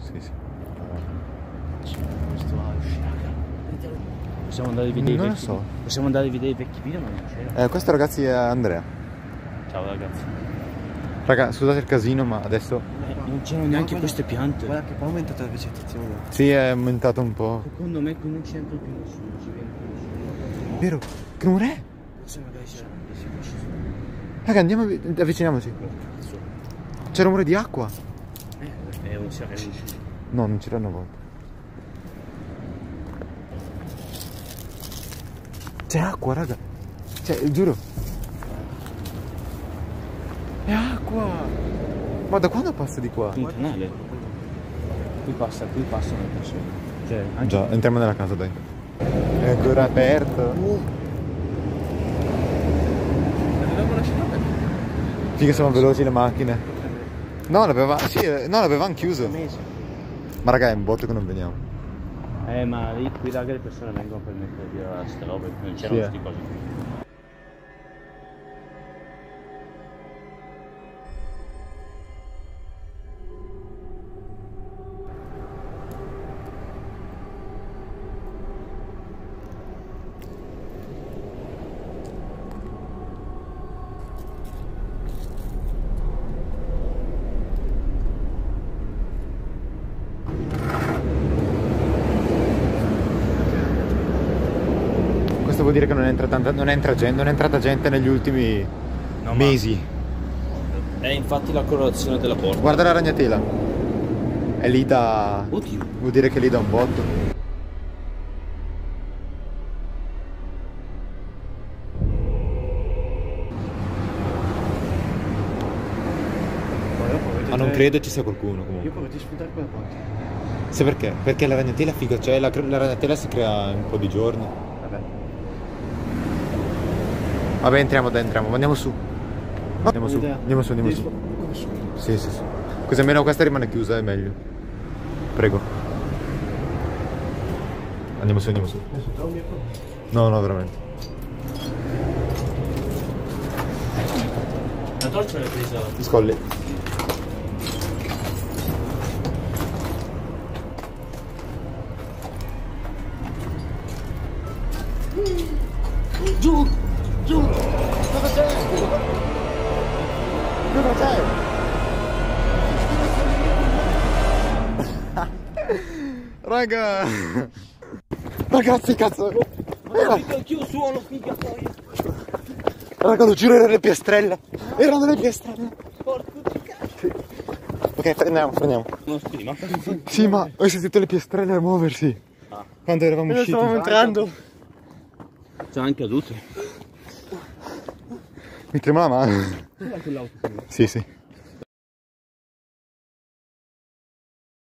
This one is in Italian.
Sì, sì. Questo va a uscire. Possiamo andare a vedere i Non lo vecchi. so. Possiamo andare a vedere i vecchi video, ma non c'era. Questo ragazzi è Andrea. Ciao ragazzi. Raga, scusate il casino, ma adesso... Non c'erano neanche queste piante. Guarda che poi è aumentata la vegetazione. Sì, è aumentato un po'. Secondo me qui non c'entra più nessuno, ci viene più nessuno. Vero? Che rumore è? Se magari c'è sciso. Raga, andiamo, avviciniamoci. C'è rumore di acqua. È un sciso. No, non ci danno volta. C'è acqua, raga. Cioè, giuro. È acqua. Ma da quando passa di qua? Un canale. Qui passano le persone. Cioè, anche... Già, entriamo nella casa, dai. È ancora aperto. L'avevamo lasciato aperto. Finché sono veloci le macchine. No, l'avevamo chiuso. Ma raga, è un botto che non veniamo. Ma lì qui raga le persone vengono per mettere via sta roba, non c'erano queste cose qui. Questo vuol dire che non è entrata gente negli ultimi mesi. È infatti la colorazione della porta. Guarda la ragnatela. È lì da... Oddio. Vuol dire che è lì da un botto. Ma non credo ci sia qualcuno comunque. Io provo a spuntare quella porta. Sai perché? Perché la ragnatela è figa, cioè la ragnatela si crea in un po' di giorni. Vabbè. Vabbè, entriamo, dai, entriamo, andiamo su. Andiamo su, andiamo su, andiamo su. Come su? Sì, sì, sì. Così almeno questa rimane chiusa, è meglio. Prego. Andiamo su, andiamo su. No, no, veramente. La torcia l'hai presa. Scolli. Giù! Giù! Cosa c'è? Cosa c'è? Raga! Ragazzi, cazzo! Anch'io suono, figa poi. Raga, lo giuro, erano le piastrelle! Erano le piastrelle! Porco di cazzo. Ok, prendiamo. Non scusi, ma Sì, ma ho sentito le piastrelle a muoversi. Quando eravamo usciti. Stavamo entrando. c'è anche caduto. Mi trema la mano. C'è anche l'auto. Sì, sì.